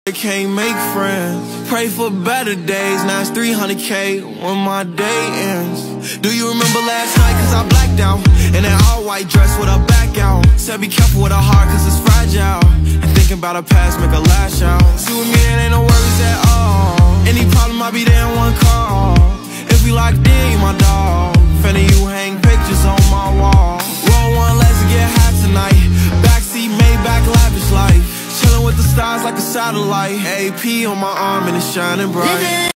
Can't make friends. Pray for better days. Now it's 300K when my day ends. Do you remember last night? Cause I blacked out in that all-white dress with her back out. Said be careful with her heart cause it's fragile. And thinking about her past make her lash out. See with me it ain't no worries at all. Any problem I'll be there in one call. If we locked in, you my dog. Finna you hang pictures on my wall. Roll one, let's get high tonight. Backseat, Maybach, lavish life. Chillin' with the stars like a satellite. AP on my arm and it's shining bright.